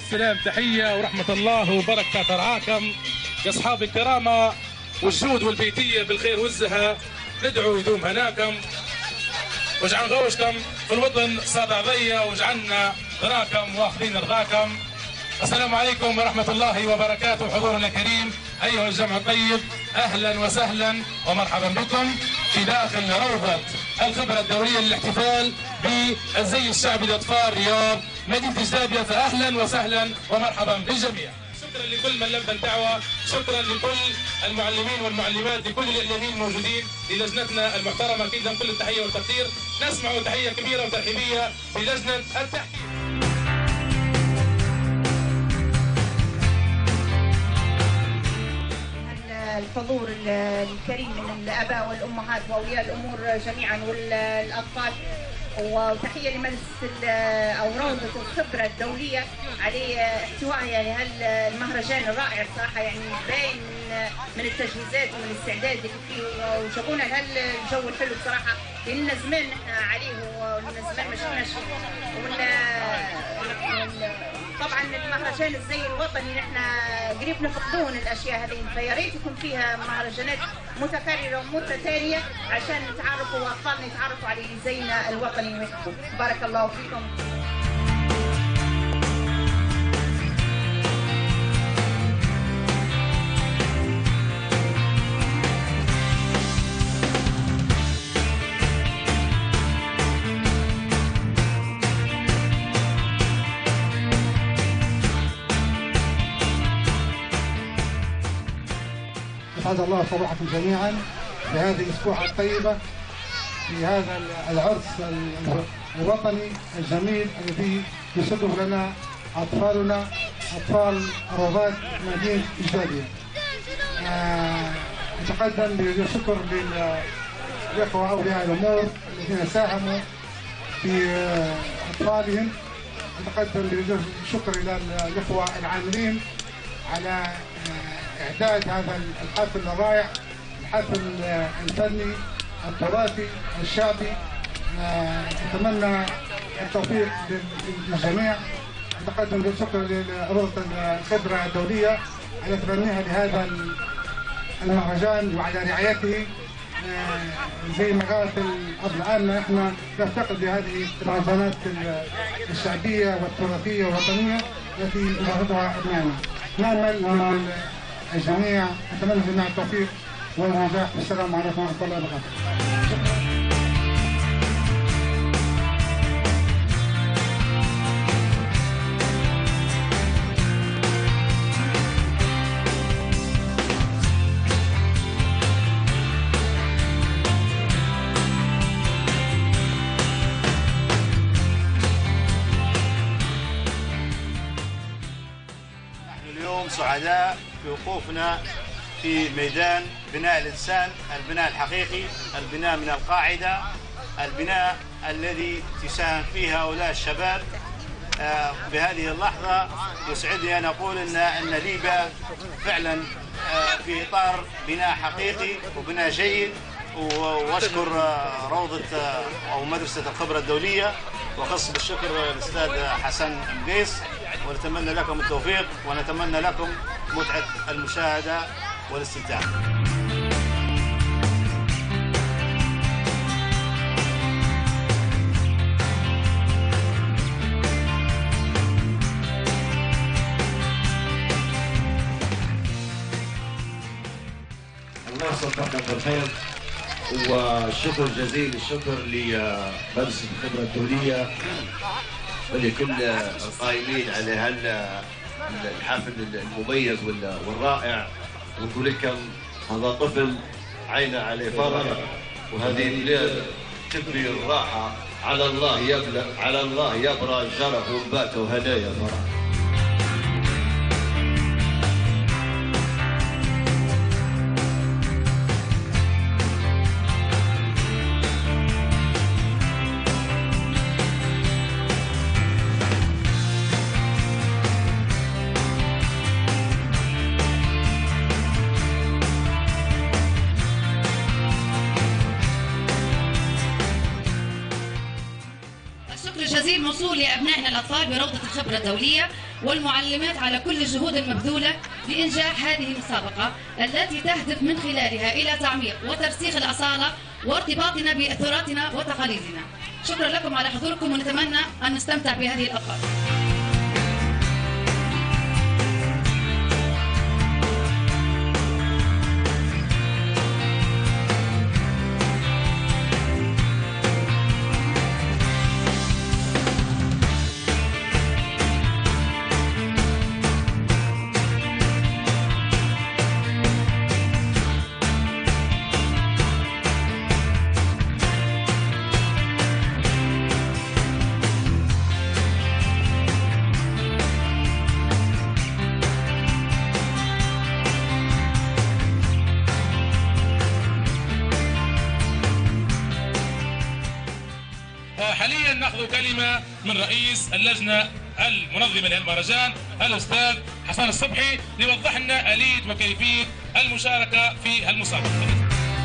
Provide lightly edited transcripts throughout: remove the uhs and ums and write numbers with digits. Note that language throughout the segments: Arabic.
السلام، تحية ورحمة الله وبركة ترعاكم يا أصحاب الكرامة والجود والبيتية بالخير والزها. ندعو يدوم هناكم واجعل غوشكم في الوطن صاد عضية واجعلنا ذراكم واخذين رضاكم. السلام عليكم ورحمة الله وبركاته. حضورنا الكريم أيها الجمع الطيب، أهلا وسهلا ومرحبا بكم في داخل روضة الخبرة الدولية للاحتفال بالزي الشعبي لأطفال رياض مدينة جدابية. فأهلا وسهلا ومرحبا بالجميع. شكرا لكل من لبى الدعوة، شكرا لكل المعلمين والمعلمات، لكل الإعلاميين الموجودين، للجنتنا المحترمة أكيد لهم كل التحية والتقدير. نسمع تحية كبيرة وترحيبية بلجنة التحكيم. الحضور الكريم من الآباء والأمهات وأولياء الأمور جميعا والأطفال، وتحية لمجلس أو روضة الخبرة الدولية على احتوائها يعني هالمهرجان الرائع الصراحة. يعني باين من التجهيزات ومن الاستعداد اللي فيه، وجابونا لهالجو الحلو بصراحة. لأن زمان نحن عليه ومن زمان ما شفناش. طبعا المهرجان الزي الوطني نحن قريب نفقدون الاشياء هذه، فيا ريت يكون فيها مهرجانات متكرره ومتتاليه عشان نتعرفوا واطفالنا يتعرفوا على زينا الوطني ويحبوا. بارك الله فيكم. أسعد الله صباحكم جميعا في هذه الأسبوع الطيبة، في هذا العرس الوطني الجميل الذي يسده لنا أطفالنا، أطفال روضات مدينة جدابية. أتقدم بالشكر للإخوة أولياء الأمور الذين ساهموا في أطفالهم. أتقدم بالشكر إلى الإخوة العاملين على إعداد هذا الحفل الرائع، الحفل الفني التراثي الشعبي. أتمنى التوفيق للجميع. أتقدم بالشكر لروضة الخبرة الدولية على تبنيها لهذا المهرجان وعلى رعايته. زي ما قالت الأب العام، احنا نفتقد لهذه المهرجانات الشعبية والتراثية والوطنية التي نشاهدها أبنائنا. نأمل من الجميع، أتمنى للجميع التوفيق والنجاح. والسلام عليكم ورحمة الله وبركاته. نحن اليوم سعداء في وقوفنا في ميدان بناء الإنسان، البناء الحقيقي، البناء من القاعدة، البناء الذي تساهم فيه هؤلاء الشباب. بهذه اللحظة يسعدني أن أقول أن ليبيا فعلا في إطار بناء حقيقي وبناء جيد. وأشكر روضة أو مدرسة الخبرة الدولية، وخص بالشكر الأستاذ حسن مقيس، ونتمنى لكم التوفيق ونتمنى لكم متعة المشاهدة والاستمتاع. الله يصبحكم بالخير، والشكر جزيل الشكر لمدرسة الخبرة الدولية ولكل القائمين على هذا الحفل المميز والرائع. ونقول لكم هذا طفل عينه عليه فرح، وهذه الليل تبري الراحة. على الله يبرى الجرح وباته هدايا فرح. جزيل موصول لأبنائنا الأطفال بروضة الخبرة الدولية، والمعلمات على كل الجهود المبذولة لإنجاح هذه المسابقة التي تهدف من خلالها إلى تعميق وترسيخ الأصالة وارتباطنا بتراثنا وتقاليدنا. شكرا لكم على حضوركم، ونتمنى أن نستمتع بهذه الأوقات. حاليا ناخذ كلمه من رئيس اللجنه المنظمه للمهرجان الاستاذ حسن الصبحي ليوضح لنا اليه وكيفيه المشاركه في المسابقه.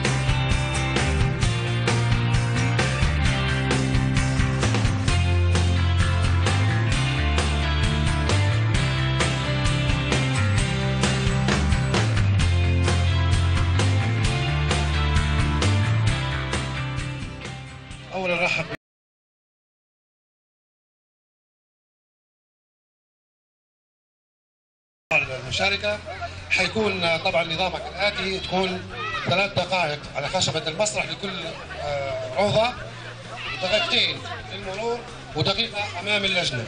اولا رحب المشاركة. حيكون طبعا نظامك الآتي، تكون 3 دقائق على خشبة المسرح لكل عوضة، دقيقتين للمرور ودقيقة أمام اللجنة.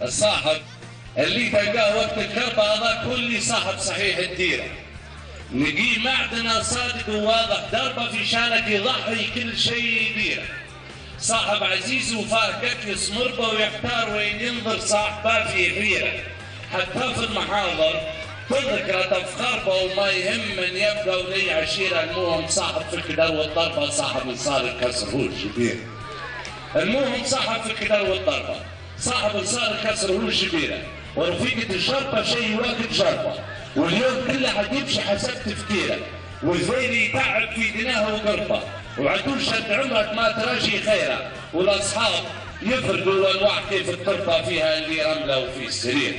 الصاحب اللي تلقاه وقت الكرب هذا كل صاحب صحيح الديره. نقي معدنا صادق وواضح دربه في شانك يضحي كل شيء يديره. صاحب عزيز وفاه كف مربى ويختار وين ينظر صاحبه في حيره. حتى في المحاضر تذكره تفخربه وما يهم من يبقى ولي عشيره. المهم صاحب في الكدر والضربه صاحب صار الكسر هو الجبير. المهم صاحب في الكدر والضربه صاحب صار الكسر هو الجبيره. ورفيقة الشرطة شيء واقف شرطة واليوم كله حتمشي حسب تفكيره. والزين يتعب في دناها وقربه وعدول شد عمرك ما تراجي خيره. والاصحاب يفرقوا الانواع كيف التربه فيها اللي رمله وفي السرير.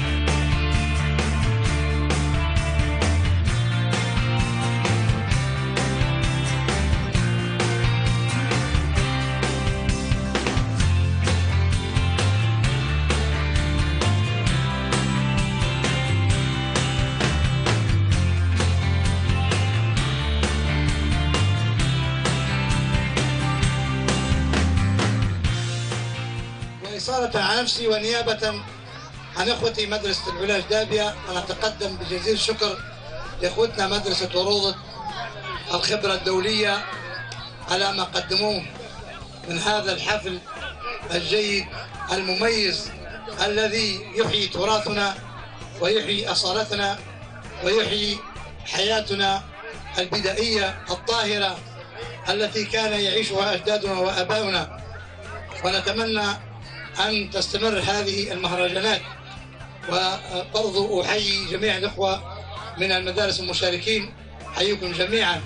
إصالة عن نفسي ونيابة عن إخوتي مدرسة العلا جدابية أنا أتقدم بجزيل الشكر لإخوتنا مدرسة وروضة الخبرة الدولية على ما قدموه من هذا الحفل الجيد المميز الذي يحيي تراثنا ويحيي أصالتنا ويحيي حياتنا البدائية الطاهرة التي كان يعيشها أجدادنا وآباؤنا. ونتمنى أن تستمر هذه المهرجانات. وبرضو أحيي جميع الإخوة من المدارس المشاركين، أحييكم جميعا.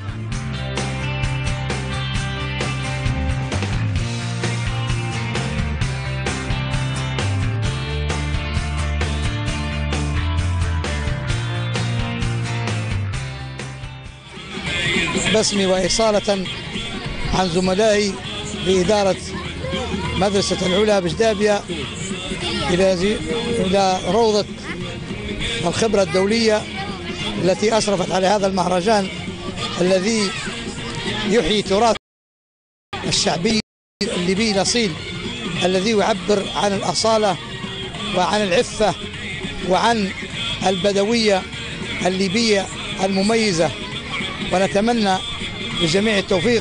باسمي وإصالة عن زملائي بإدارة مدرسة العلا بجدابية إلى روضة الخبرة الدولية التي أشرفت على هذا المهرجان الذي يحيي تراث الشعبي الليبي الأصيل الذي يعبر عن الأصالة وعن العفة وعن البدوية الليبية المميزة. ونتمنى للجميع التوفيق.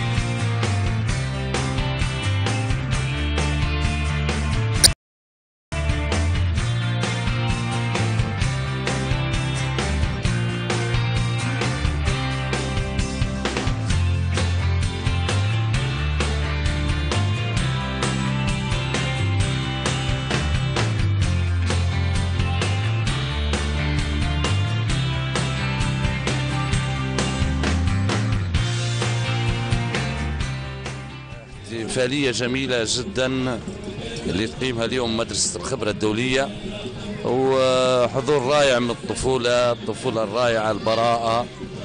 فعالية جميلة جدا اللي تقيمها اليوم مدرسة الخبرة الدولية، وحضور رائع من الطفولة الرائعة البراءة.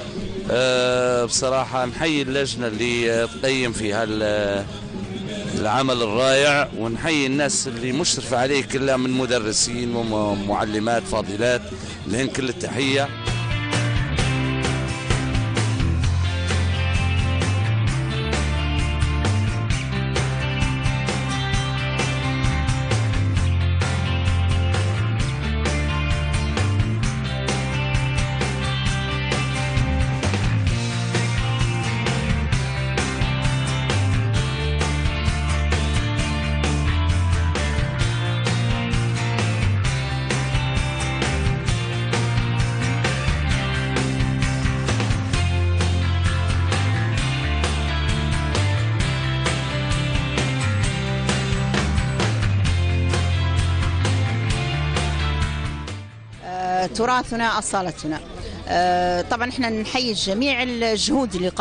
بصراحة نحيي اللجنة اللي تقيم في العمل الرائع، ونحيي الناس اللي مشرفة عليه كلها من مدرسين ومعلمات فاضلات لهن كل التحية. تراثنا أصالتنا. طبعا احنا نحيي جميع الجهود اللي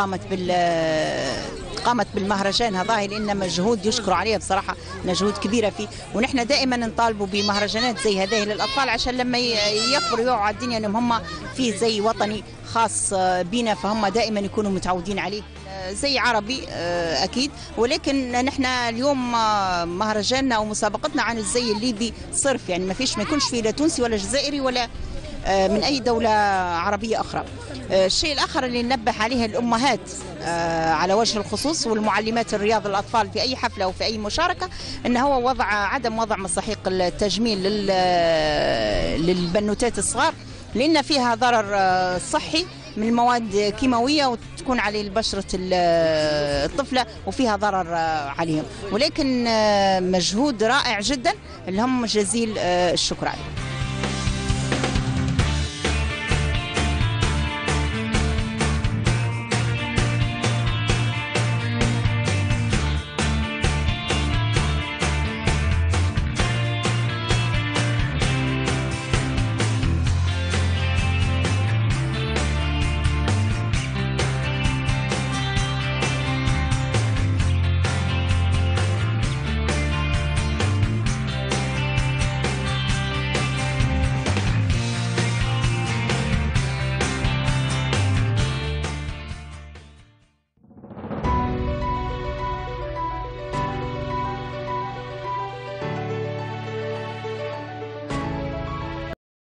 قامت بالمهرجان هذا، لان مجهود يشكر عليها بصراحه، مجهود كبيره فيه. ونحن دائما نطالبوا بمهرجانات زي هذه للاطفال عشان لما يكبروا يوعوا على الدنيا انهم هم في زي وطني خاص بينا، فهم دائما يكونوا متعودين عليه زي عربي اكيد. ولكن نحن اليوم مهرجاننا او مسابقتنا عن الزي الليبي صرف، يعني ما يكونش فيه لا تونسي ولا جزائري ولا من أي دولة عربية أخرى. الشيء الآخر اللي ننبه عليه الأمهات على وجه الخصوص والمعلمات الرياض الأطفال في أي حفلة أو في أي مشاركة، أنه هو عدم وضع مساحيق التجميل للبنوتات الصغار، لأن فيها ضرر صحي من المواد كيماوية وتكون على بشرة الطفلة وفيها ضرر عليهم. ولكن مجهود رائع جدا، لهم جزيل الشكر عليه.